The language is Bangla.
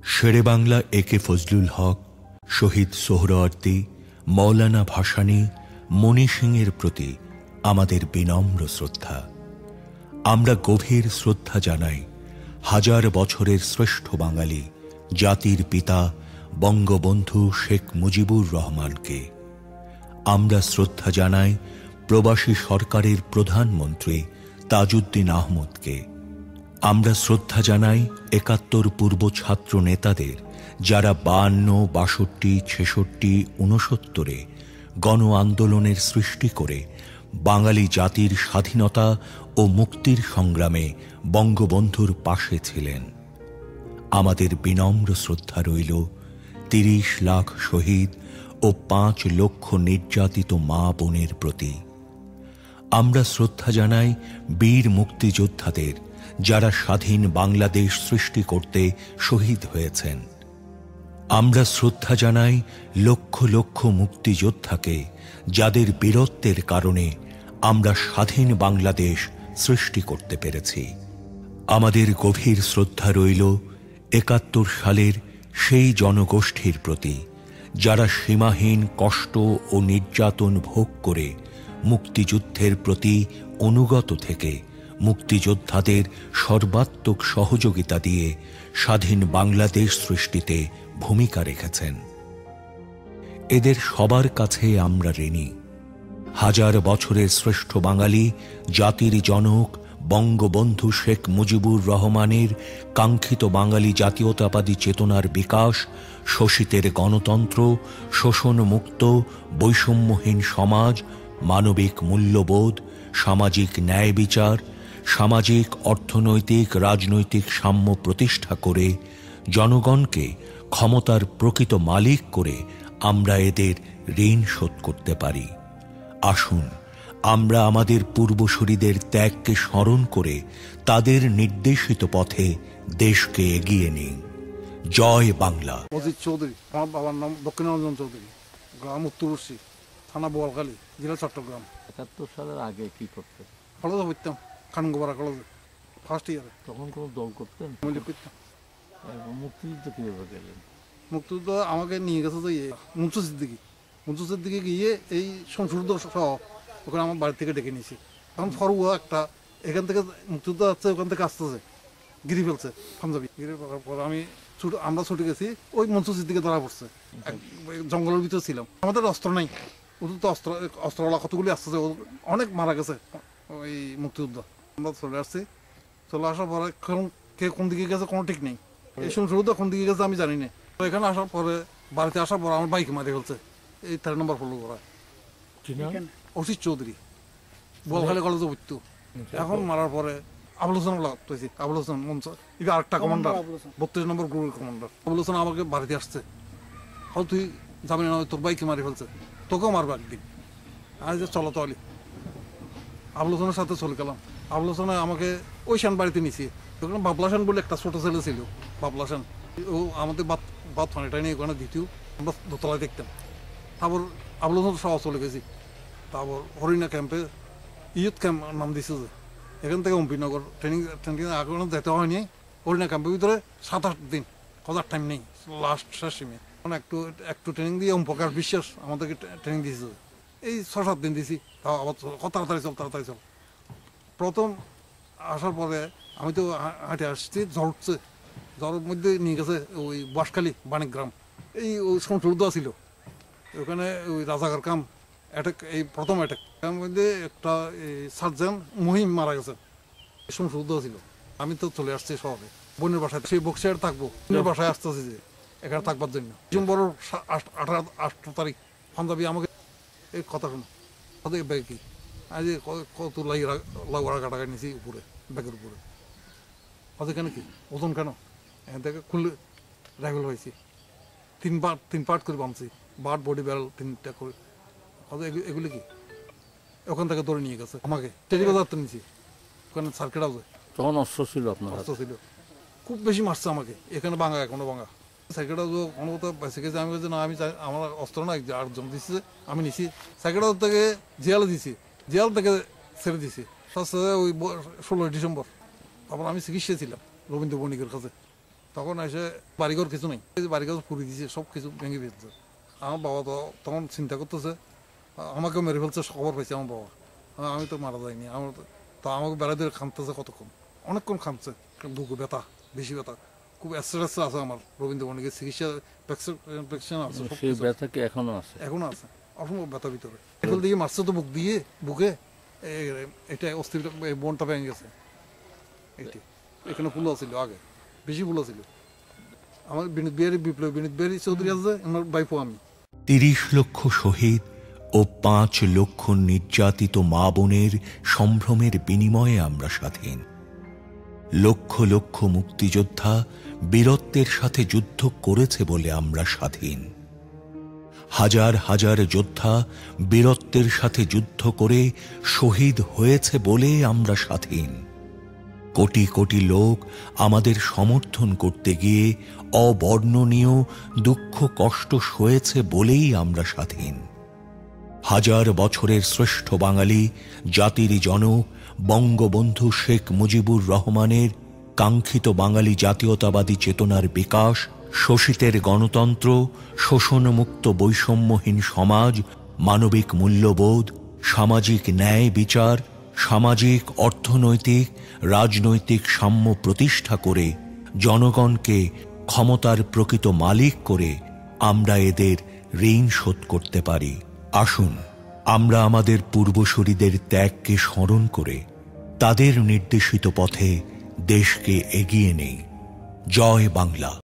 শেরে বাংলা একে ফজলুল হক, শহীদ সোহরাওয়ার্দী, মৌলানা ভাসানী, মণি সিংয়ের প্রতি আমাদের বিনম্র শ্রদ্ধা। আমরা গভীর শ্রদ্ধা জানাই হাজার বছরের শ্রেষ্ঠ বাঙালি জাতির পিতা বঙ্গবন্ধু শেখ মুজিবুর রহমানকে। আমরা শ্রদ্ধা জানাই প্রবাসী সরকারের প্রধানমন্ত্রী তাজউদ্দিন আহমদকে। আমরা শ্রদ্ধা জানাই ৭১ পূর্ব ছাত্র নেতাদের, যারা ৫২, ৬২, ৬৬, ৬৯ গণ আন্দোলনের সৃষ্টি করে বাঙালি জাতির স্বাধীনতা ও মুক্তির সংগ্রামে বঙ্গবন্ধুর পাশে ছিলেন। আমাদের বিনম্র শ্রদ্ধা রইল ৩০ লাখ শহীদ ও ৫ লক্ষ নির্যাতিত মা বোনের প্রতি। আমরা শ্রদ্ধা জানাই বীর মুক্তিযোদ্ধাদের, যারা স্বাধীন বাংলাদেশ সৃষ্টি করতে শহীদ হয়েছেন। আমরা শ্রদ্ধা জানাই লক্ষ লক্ষ মুক্তিযোদ্ধাকে, যাদের বীরত্বের কারণে আমরা স্বাধীন বাংলাদেশ সৃষ্টি করতে পেরেছি। আমাদের গভীর শ্রদ্ধা রইল ৭১ সালের সেই জনগোষ্ঠীর প্রতি, যারা সীমাহীন কষ্ট ও নির্যাতন ভোগ করে মুক্তিযুদ্ধের প্রতি অনুগত থেকে মুক্তিযোদ্ধাদের সর্বাত্মক সহযোগিতা দিয়ে স্বাধীন বাংলাদেশ সৃষ্টিতে ভূমিকা রেখেছেন। এদের সবার কাছে আমরা ঋণী। হাজার বছরের শ্রেষ্ঠ বাঙালি জাতির জনক বঙ্গবন্ধু শেখ মুজিবুর রহমানের কাঙ্ক্ষিত বাঙালি জাতীয়তাবাদী চেতনার বিকাশ, শোষিতের গণতন্ত্র, শোষণমুক্ত বৈষম্যহীন সমাজ, মানবিক মূল্যবোধ, সামাজিক ন্যায় বিচার, সামাজিক অর্থনৈতিক রাজনৈতিক সাম্য প্রতিষ্ঠা করে জনগণকে ক্ষমতার প্রকৃত মালিক করে আমরা এদের ঋণ শোধ করতে পারি। আসুন আমরা আমাদের পূর্বসূরীদের ত্যাগকে স্মরণ করে তাদের নির্দেশিত পথে দেশকে এগিয়ে নিই। জয় বাংলা। অজিত চৌধুরী, আমার বাবার নাম দক্ষিণরঞ্জন চৌধুরী, গ্রাম উত্তরশ্রী, থানা বোয়ালখালী, জেলা চট্টগ্রাম। ৭১ সালের আগে কি করতেন? কলেজে পড়তাম, খানগোপাড়া কলেজে, ফার্স্ট ইয়ারে। তখন কোনো দল করতেন? করতাম। মুক্তিযুদ্ধ কীভাবে গেলেন? মুক্তিযুদ্ধ আমাকে নিয়ে গেছে তো মনসুর সিদ্দিকি গিয়ে এই সংশোধিত সহ ওখানে আমার বাড়ি থেকে ডেকে নিয়েছি। এখন ফরুয়া একটা এখান থেকে মুক্তিযুদ্ধ যাচ্ছে, ওখান থেকে আসতেছে, গিরি ফেলছে পাঞ্জাবি। গিরি ফেলার পর আমরা ছুটে গেছি, ওই মনসুর সিদ্দিকে ধরা পড়ছে। জঙ্গলের ভিতরে ছিলাম, আমাদের অস্ত্র নাই, ওদের তো অস্ত্রওয়ালা কতগুলি আসতেছে, অনেক মারা গেছে ওই মুক্তিযুদ্ধ। আমরা চলে আসছি, চলে আসার পরে কে কোন দিকে গেছে কোনো ঠিক নেই। এই সংশোধিত কোন দিকে গেছে আমি জানি না। এখানে আসার পরে বাড়িতে আসার পর আমার বাইকে মারি ফেলছে, এই 13 নম্বর ফলো করা অজিত চৌধুরী, বোয়ালখালী কলেজে পড়তো। এখন মারার পরে আবুল হোসেন লাগতেছি, আবুল হোসেন মঞ্চ আরেকটা কমান্ডার, 32 নম্বর গ্রুপের কমান্ডার। আবুল হোসেন আমাকে বাড়িতে আসছে, তুই যাবি না, তোর বাইকে মারি ফেলছে, তোকেও মারবো একদিন। আজ চলো তো আলি, আবুল হোসেনের সাথে চলে গেলাম। আবুল হোসেন আমাকে ওই শান বাড়িতে নিয়েছি। ওখানে বাবলা শান বলে একটা ছোট ছেলে ছিল, বাবলা শান, ও আমাদের বাদ ফানিটা নিয়ে ওখানে দ্বিতীয় আমরা দোতলায় দেখতাম। তারপর আবুল হোসেন সহ চলে গেছি। তারপর হরিণা ক্যাম্পে ইয়ুথ ক্যাম্প নাম দিছে, যে এখান থেকে অম্পিনগর ট্রেনিং আগে যেতে হয়নি। হরিণা ক্যাম্পের ভিতরে ৭-৮ দিন, খোঁজার টাইম নেই, লাস্ট শেষ সীমে একটু ট্রেনিং দিয়ে ওমপ্রকাশ বিশ্বাস আমাদেরকে ট্রেনিং দিয়েছে। এই ৬-৭ দিন দিছি, তাও আবার তাড়াতাড়ি চল। প্রথম আসার পরে আমি তো হাঁটে আসছি, ঝড় উঠছে, ঝড়ের মধ্যে নিয়ে গেছে ওই বাঁশখালী বাণিগ্রাম, এই সংশোধিত ছিল ওখানে, ওই রাজাগার কাম অ্যাটাক, এই প্রথম অ্যাটাক। তার মধ্যে একটা সার্জন মহিম মারা গেছে, সংশোধিত ছিল। আমি তো চলে আসছি শহরে, বোনের বাসায়, সেই বক্সিয়ার থাকবো, বোনের বাসায় আসতেছি যে এখানে থাকবার জন্য। ডিসেম্বর ৮ তারিখ পাঞ্জাবি আমাকে এই কথা শোনো, ব্যাগ কি আজ কত লাগা কাটা নিয়েছি উপরে, ব্যাগের উপরে। এখানে কি ওজন কেন? এখান থেকে খুললে রাইফেল হয়েছি, 3 পার্ট করে বানছি, বাট বডি ব্যারেল 3টা করে। এগুলি কি ওখান থেকে ধরে নিয়ে গেছে আমাকে, টেরিবাজার তো নিয়েছি, ওখানে সার্কিট হাউসে। তখন অস্ত্র ছিল আপনার? অস্ত্র ছিল, খুব বেশি মারছে আমাকে। এখানে ভাঙা, এখনো ভাঙা। সার্কিট হাউস কোনো কথা বেঁচে গেছে। আমি বলছি না, আমার অস্ত্র না, 8 জন দিচ্ছে, আমি নিছি। সার্কিট হাউস থেকে জিয়ালে দিছি, জিয়াল থেকে ছেড়ে দিছি ওই 16 ডিসেম্বর। তারপর আমি চিকিৎসা ছিলাম রবীন্দ্র বণিকের কাছে, তখন এসে বাড়িঘর কিছু নেই, বাড়িঘর পুড়ে দিয়েছে, সব কিছু ভেঙে ফেলছে। আমার বাবা তো তখন চিন্তা করতেছে, আমাকেও মেরে ফেলছে, খবর পাইছে আমার বাবা। আমি তো মারা যাইনি, আমার তো আমাকে বেড়া দিয়ে খামতেছে, কতক্ষণ অনেকক্ষণ খামছে, বুকে ব্যথা, বেশি ব্যথা, খুব অ্যাস্ট্রেস আছে আমার। রবীন্দ্র বণিকের চিকিৎসা প্রেসক্রিপশন আছে, সেই ব্যথা কি এখনো আছে? এখনো আছে, অসম্ভব ব্যথা ভিতরে। এগুলো দিয়ে মারছে তো বুক দিয়ে, বুকে এটা অস্থির বোনটা ভেঙে গেছে। এটি এখানে ফুল ছিল, আগে বেশি ফুল ছিল। আমার বিনীত বিহারী, বিপ্লবী বিনীত বিহারী চৌধুরী আছে, আমার বাইফো আমি। ৩০ লক্ষ শহীদ ও ৫ লক্ষ নির্যাতিত মা বোনের সম্ভ্রমের বিনিময়ে আমরা স্বাধীন। লক্ষ লক্ষ মুক্তিযোদ্ধা বীরত্বের সাথে যুদ্ধ করেছে বলে আমরা স্বাধীন। হাজার হাজার যোদ্ধা বীরত্বের সাথে যুদ্ধ করে শহীদ হয়েছে বলে আমরা স্বাধীন। কোটি কোটি লোক আমাদের সমর্থন করতে গিয়ে অবর্ণনীয় দুঃখ কষ্ট সয়েছে বলেই আমরা স্বাধীন। হাজার বছরের শ্রেষ্ঠ বাঙালি জাতির জনক বঙ্গবন্ধু শেখ মুজিবুর রহমানের কাঙ্ক্ষিত বাঙালি জাতীয়তাবাদী চেতনার বিকাশ, শোষিতের গণতন্ত্র, শোষণমুক্ত বৈষম্যহীন সমাজ, মানবিক মূল্যবোধ, সামাজিক ন্যায় বিচার, সামাজিক অর্থনৈতিক রাজনৈতিক সাম্য প্রতিষ্ঠা করে জনগণকে ক্ষমতার প্রকৃত মালিক করে আমরা এদের ঋণ শোধ করতে পারি। আসুন আমরা আমাদের পূর্বসূরীদের ত্যাগকে স্মরণ করে তাদের নির্দেশিত পথে দেশকে এগিয়ে নেই। জয় বাংলা।